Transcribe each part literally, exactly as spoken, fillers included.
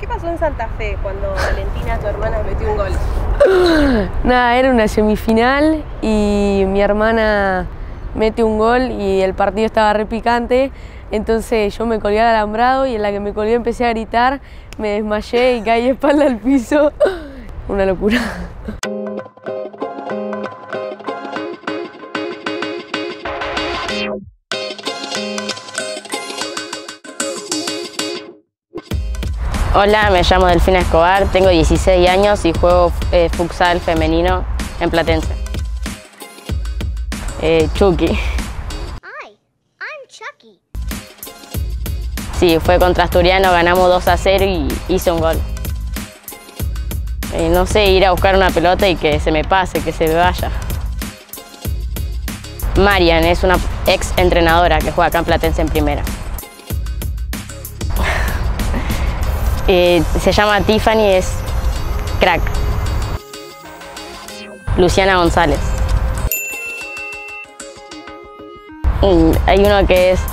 pasó en Santa Fe cuando Valentina, tu hermana, metió un gol? Nada, era una semifinal y mi hermana mete un gol y el partido estaba re picante, entonces yo me colgué al alambrado y en la que me colgué empecé a gritar, me desmayé y caí de espalda al piso. Una locura. Hola, me llamo Delfina Escobar, tengo dieciséis años y juego eh, futsal femenino en Platense. Eh, Chucky. Hi, I'm Chucky. Sí, fue contra Asturiano, ganamos dos a cero y hice un gol. Eh, no sé, ir a buscar una pelota y que se me pase, que se me vaya. Marian es una ex entrenadora que juega acá en Platense en primera. Eh, se llama Tiffany, es crack. Luciana González. Mm, hay uno que es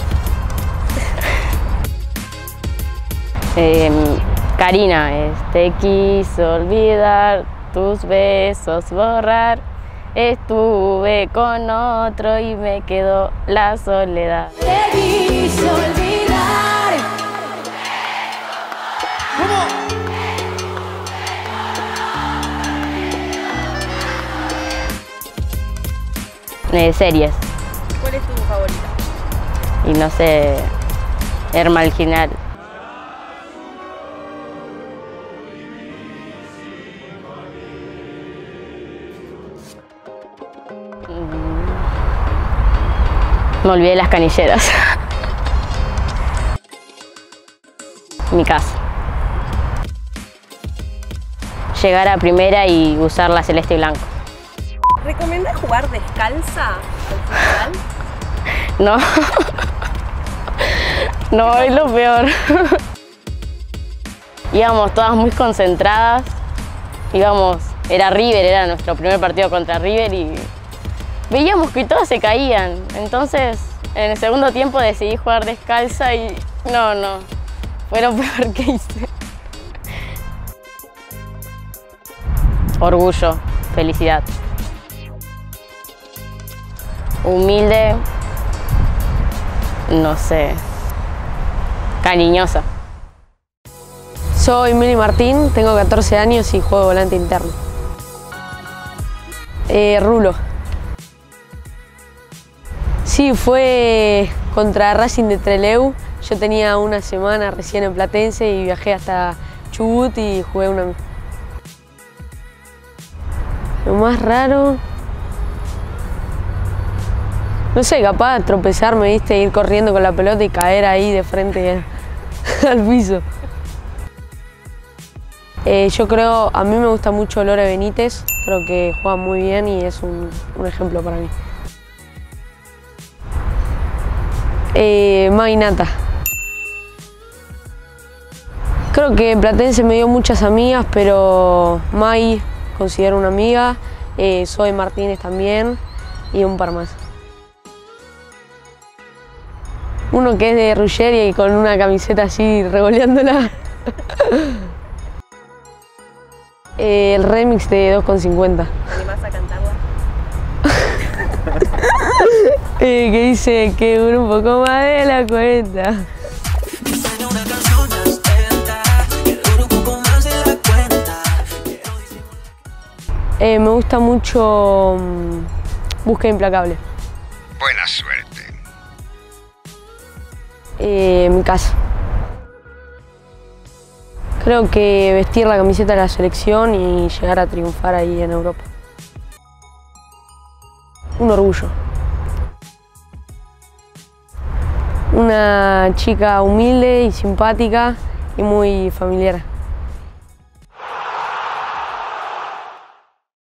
eh, Karina, es te quiso olvidar, tus besos borrar. Estuve con otro y me quedó la soledad. Te quiso olvidar. Eh, series. ¿Cuál es tu favorita? Y no sé, Her Marginal. Me olvidé de Las Canilleras. Mi casa. Llegar a primera y usar la celeste y blanco. ¿Recomendás jugar descalza al futsal? No. No, es lo peor. Íbamos todas muy concentradas. Íbamos, era River, era nuestro primer partido contra River y veíamos que todas se caían. Entonces, en el segundo tiempo decidí jugar descalza y no, no, fue lo peor que hice. Orgullo, felicidad. Humilde, no sé, cariñosa. Soy Meli Martín, tengo catorce años y juego volante interno. Eh, Rulo. Sí, fue contra Racing de Trelew. Yo tenía una semana recién en Platense y viajé hasta Chubut y jugué una... Lo más raro... No sé, capaz tropezarme, ¿viste? Ir corriendo con la pelota y caer ahí de frente al piso. Eh, yo creo, a mí me gusta mucho Lore Benítez, creo que juega muy bien y es un, un ejemplo para mí. Eh, Magnata. Creo que Platense me dio muchas amigas, pero Mai considero una amiga, eh, Zoe Martínez también y un par más. Uno que es de Ruggeri y con una camiseta así revoleándola. eh, el remix de dos con cincuenta. ¿Te animás a cantarla? eh, que dice que dura un poco más de la cuenta. Eh, me gusta mucho um, Búsqueda Implacable. Buena suerte. Eh, mi casa. Creo que vestir la camiseta de la selección y llegar a triunfar ahí en Europa. Un orgullo. Una chica humilde y simpática y muy familiar.